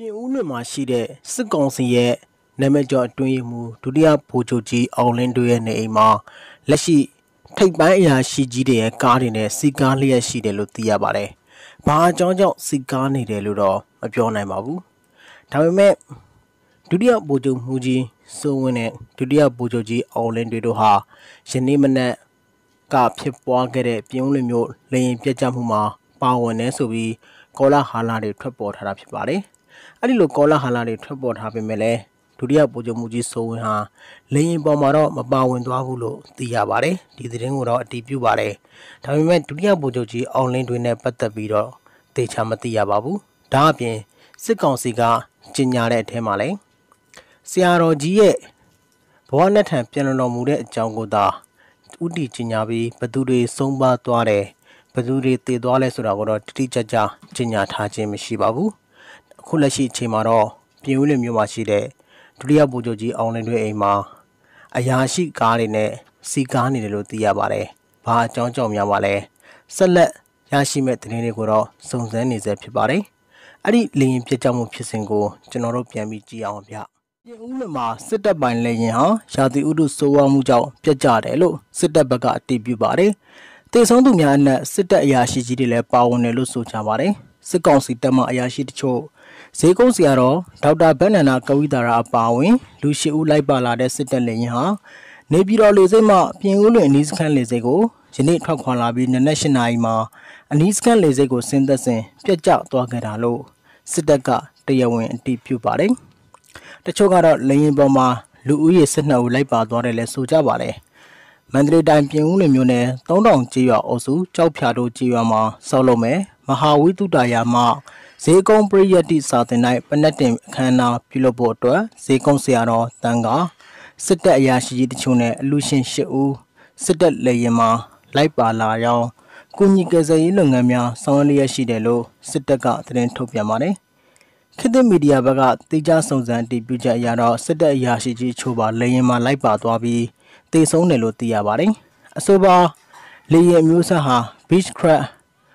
ပြင်ဦးလွင်မှာရှိတဲ့စစ်ကောင်စီရဲ့နာမည်ကျော်အတွင်းမှုဒုတိယဗိုလ်ချုပ်ကြီးအောင်လင်းတို့ရဲ့နေအိမ်မှာလက်ရှိထိပ်ပိုင်းအရာရှိကြီးတွေရဲ့ကားတွေနဲ့စီကားလျက်ရှိတယ်လို့သိရပါတယ်။ဘာအကြောင်းကြောင့်စီကားနေတယ်လို့တော့မပြောနိုင်ပါဘူး။ဒါပေမဲ့ဒုတိယဗိုလ်ချုပ်မှုကြီးစိုးဝင်းနဲ့ဒုတိယဗိုလ်ချုပ်ကြီးအောင်လင်းတို့ဟာယနေ့မနက်ကဖြစ်ပွားခဲ့တဲ့ပြင်ဦးလွင်မြို့လေရင်ပြတ်ကျမှုမှာပါဝင်နေဆိုပြီးကောလာဟာလာတွေထွက်ပေါ်ထားတာဖြစ်ပါတယ်။အဲ့ဒီလိုကောလာဟာလာတွေထွက်ပေါ်ထားပေမဲ့လည်းဒုတိယဗိုလ်ချုပ်မှုကြီးစိုးဝင်းဟာလေရင်ပေါ်မှာတော့မပါဝင်သွားဘူးလို့သိရပါတယ်။ဒီသတင်းကိုတော့အတည်ပြုပါတယ်။ဒါပေမဲ့ဒုတိယဗိုလ်ချုပ်ကြီးအောင်လင်းတွေနဲ့ပတ်သက်ပြီးတော့သေချာမသိရပါဘူး။ဒါအပြင်စစ်ကောင်စီကကြေညာတဲ့အထက်မှာလည်းဆရာတော်ကြီးရဲ့ဘဝနဲ့ထံပြန်လည်တော်မူတဲ့အကြောင်းကိုသာဥတီကြေညာပြီးဘသူတွေဆုံးပါသွားတယ်ဘသူတွေတည်သွားလဲဆိုတာကိုတော့တိတိကျကျကြေညာထားခြင်းမရှိပါဘူးအခုလက်ရှိအချိန်မှာတော့ပြင်ဦးလွင်မြို့မှာရှိတဲ့ဒုတိယဗိုလ်ချုပ်ကြီးအောင်လင်းတွေအိမ်မှာအရာရှိကားတွေနဲ့စီကားနေတယ်လို့သိရပါတယ်ဘာအကြောင်းကြောင့်များပါလဲဆက်လက်ရရှိမဲ့သတင်းတွေကိုတော့စုံစမ်းနေဆဲဖြစ်ပါတယ်အဲ့ဒီလေရင်ပြတ်ကျမှုဖြစ်စဉ်ကိုကျွန်တော်တို့ပြန်ပြီးကြည့်အောင်ဗျပြင်ဦးလွင်မှာစစ်တပ်ပိုင်းလေရင်ဟာရာသီဥတုဆိုးဝါးမှုကြောင့်ပြတ်ကျတယ်လို့စစ်တပ်ဘက်ကအတည်ပြုပါတယ်။တေဆုံးသူများအနက်စစ်တပ်အရာရှိကြီးတွေလည်းပါဝင်တယ်လို့ဆိုကြပါတယ်။စစ်ကောင်စီတပ်မှအရာရှိတချို့ဈေးကုန်းဆရာတော်ဒေါက်တာဘန္နနာကဝိတာရာအပါအဝင်လူရှိဦးလိုက်ပါလာတဲ့စစ်တပ်လေရင်ဟာနေပြည်တော်လေဆိပ်မှပြင်ဦးလွင်အနီးစခန်းလေဆိပ်ကိုယနေ့ထွက်ခွာလာပြီးနနက်၈နာရီမှာအနီးစခန်းလေဆိပ်ကိုဆင်းသက်စဉ်ပြတ်ကျသွားခဲ့တာလို့စစ်တပ်ကတရားဝင်အတည်ပြုပါတယ်။တချို့ကတော့လေရင်ပေါ်မှာလူဦးရေ12ဦးလိုက်ပါသွားတယ်လဲဆိုကြပါတယ်။မန္တလေးတိုင်းပြင်ဦးလွင်မြို့နယ်3000ကျေးရွာအုပ်စုကြောက်ဖြာတို့ကျေးရွာမှာဆောက်လုပ်မယ်မဟာဝိတုဒယာမှဈေးကုန်းပရိယတ္တိစာသင်၌ပနက်တင်အခမ်းအနားပြုလုပ်ဖို့အတွက်ဈေးကုန်းဆရာတော်တန်ကစစ်တပ်အရာရှိကြီးတချို့နဲ့အလူရှင်8ဦးစစ်တပ်လေရင်မှာလိုက်ပါလာရောက်ကုညီကယ်ဆယ်ရေးလုပ်ငန်းများဆောင်ရွက်လျက်ရှိတယ်လို့စစ်တပ်ကသတင်းထုတ်ပြန်ပါတယ်။ခေတ်သစ်မီဒီယာဘက်ကတိကျစုံစမ်းတည်ပြုချက်အရတော့စစ်တပ်အရာရှိကြီးချို့ပါလေရင်မှာလိုက်ပါသွားပြီးတေဆုံးတယ်လို့သိရပါတယ်။အဆိုပါလေရင်အမျိုးအစားဟာ Beechcraft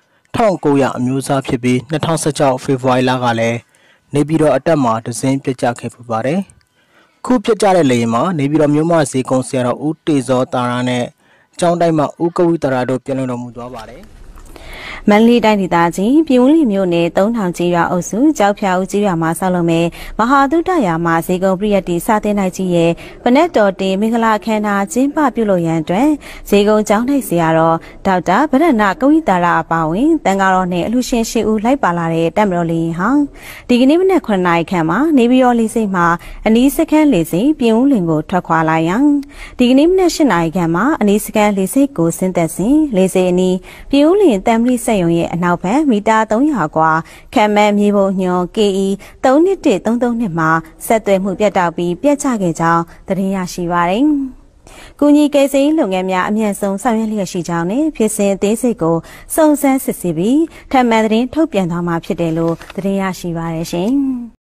1900အမျိုးအစားဖြစ်ပြီး2016ဖေဖော်ဝါရီလကလည်းနေပြည်တော်အတက်မှာဒဇင်းပြတ်ကျခဲ့ပူပါတယ်။ခုပြတ်ကျတဲ့လေရင်မှာနေပြည်တော်မြို့မှာဈေးကုန်းဆရာတော်ဦးတေဇောတာရာနဲ့ကျောင်းတိုင်းမှာဦးကဝိတရာတို့ပြန်လည်တော်မူသွားပါတယ်။မန္တလေးတိုင်းဒေသကြီးပြင်ဦးလွင်မြို့နယ်3000ကျေးရွာအုပ်စုကြောက်ဖြာဦးကျေးရွာမှာဆောက်လုပ်မယ်မဟာသုတရာမှာဈေးကုန်းပရိယတ္တိစတင်နိုင်ကြီးရဲ့ဗနက်တော်တင်မင်္ဂလာအခမ်းအနားကျင်းပပြုလုပ်ရန်အတွက်ဈေးကုန်းကျောင်းထိုက်ဆရာတော်ဒေါက်တာဗရဏကဝိတာရအပါဝင်တန်ဃာတော်နဲ့အလှရှင်8ဦးလိုက်ပါလာတဲ့တပ်မတော်လေဟောင်းဒီကနေ့မနက်9:00နာရီခန့်မှာနေပြည်တော်လေဆိပ်မှာအနီးစခန်းလေဆိပ်ပြင်ဦးလွင်ကိုထွက်ခွာလာရန်ဒီကနေ့မနက်10:00နာရီခန့်မှာအနီးစခန်းလေဆိပ်ကိုဆင်းသက်စဉ်လေဆိပ်အနီးပြင်ဦးလွင်တမ်မလီစက်ရုံရဲ့အနောက်ဘက်မီတာ300ကွာခံမန်းမြေပုံညွန် KE 31332မှာဆက်သွယ်မှုပြတ်တောက်ပြီးပြတ်ကျခဲ့ကြောင်းသတင်းရရှိပါရယ်။ကူညီကယ်ဆယ်ရေးလုပ်ငန်းများအမြန်ဆုံးဆောင်ရွက်လျက်ရှိကြောင်းနဲ့ဖြစ်စဉ်အသေးစိတ်ကိုစုံစမ်းစစ်ဆေးပြီးထပ်မံသတင်းထုတ်ပြန်သွားမှာဖြစ်တယ်လို့သတင်းရရှိပါရရှင်။